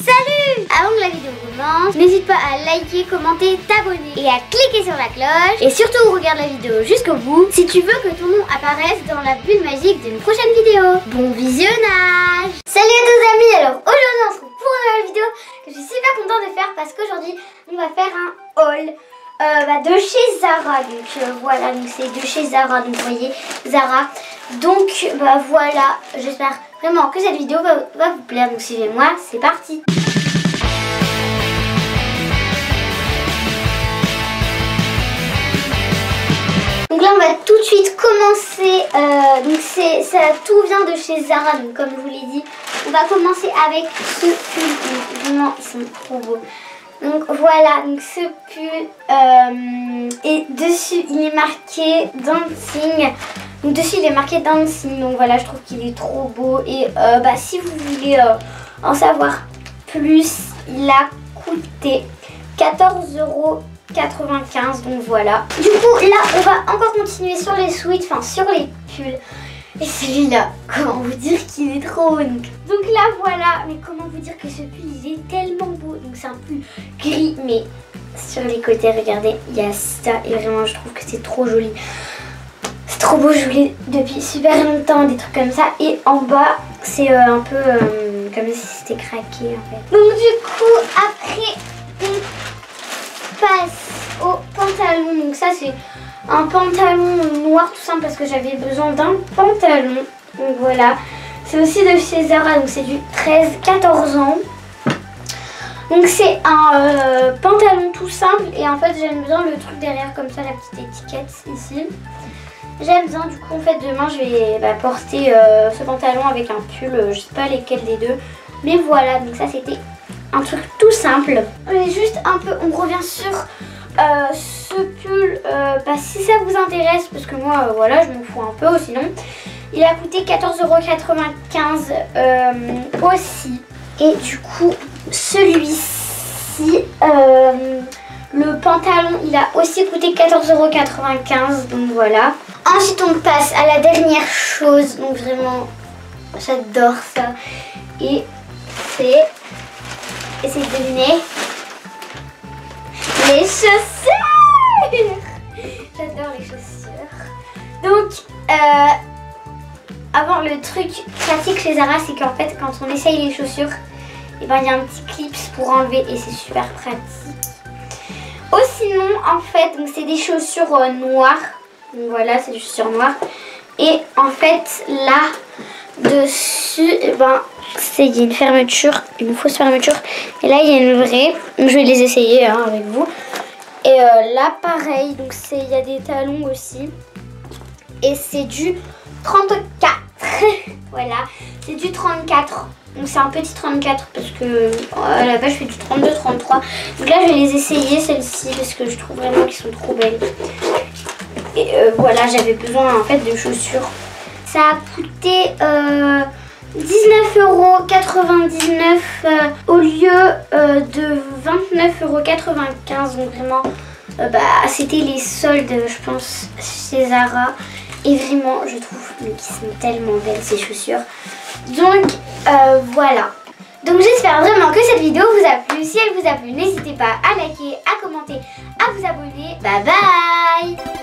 Salut! Avant que la vidéo commence, n'hésite pas à liker, commenter, t'abonner et à cliquer sur la cloche. Et surtout, regarde la vidéo jusqu'au bout si tu veux que ton nom apparaisse dans la bulle magique d'une prochaine vidéo. Bon visionnage! Salut à tous amis! Alors aujourd'hui on se retrouve pour une nouvelle vidéo que je suis super contente de faire parce qu'aujourd'hui on va faire un haul de chez Zara. Donc voilà, donc c'est de chez Zara, donc vous voyez Zara. Donc voilà, j'espère vraiment que cette vidéo va vous plaire, donc suivez-moi, c'est parti. Donc là on va tout de suite commencer, donc tout vient de chez Zara, donc comme je vous l'ai dit, on va commencer avec ce pull, vraiment ils sont trop beaux. Donc voilà, donc ce pull, et dessus il est marqué Dancing. Donc dessus il est marqué Dancing, donc voilà, je trouve qu'il est trop beau. Et si vous voulez en savoir plus, il a coûté 14,95 €, donc voilà. Du coup là on va encore continuer sur les sweats, enfin sur les pulls. Et celui-là, comment vous dire qu'il est trop beau. Donc là voilà, mais comment vous dire que ce pull il est tellement beau. Donc c'est un pull gris, mais sur les côtés, regardez, il y a ça. Et vraiment je trouve que c'est trop joli. C'est trop beau, je voulais depuis super longtemps des trucs comme ça. Et en bas, c'est un peu comme si c'était craqué en fait. Donc du coup, après, on passe au pantalon. Donc ça c'est un pantalon noir tout simple parce que j'avais besoin d'un pantalon. Donc voilà, c'est aussi de chez Zara, donc c'est du 13-14 ans. Donc c'est un pantalon tout simple et en fait j'aime bien le truc derrière comme ça, la petite étiquette ici. J'aime bien, du coup en fait demain je vais porter ce pantalon avec un pull, je sais pas lesquels des deux. Mais voilà, donc ça c'était un truc tout simple. Et juste un peu, on revient sur ce pull, si ça vous intéresse, parce que moi voilà je m'en fous un peu, sinon il a coûté 14,95 € aussi. Et du coup celui-ci, le pantalon il a aussi coûté 14,95 €, donc voilà. Ensuite on passe à la dernière chose, donc vraiment j'adore ça. Et c'est, essayez de deviner, les chaussures. J'adore les chaussures. Donc avant, le truc pratique chez Zara, c'est qu'en fait quand on essaye les chaussures, et il y a un petit clip pour enlever et c'est super pratique. Ou sinon en fait donc c'est des chaussures noires. Donc voilà, c'est des chaussures noires. Et en fait là dessus, il y a une fermeture, une fausse fermeture. Et là il y a une vraie. Donc, je vais les essayer avec vous. Et là pareil, donc il y a des talons aussi. Et c'est du 34. Voilà, c'est du 34. Donc c'est un petit 34 parce que à la base je fais du 32-33. Donc là je vais les essayer celles-ci parce que je trouve vraiment qu'elles sont trop belles. Et voilà, j'avais besoin en fait de chaussures. Ça a coûté 19,99 € au lieu de 29,95 €. Donc vraiment, c'était les soldes, je pense, chez Zara. Et vraiment, je trouve qu'ils sont tellement belles ces chaussures. Donc voilà. Donc j'espère vraiment que cette vidéo vous a plu. Si elle vous a plu, n'hésitez pas à liker, à commenter, à vous abonner. Bye bye!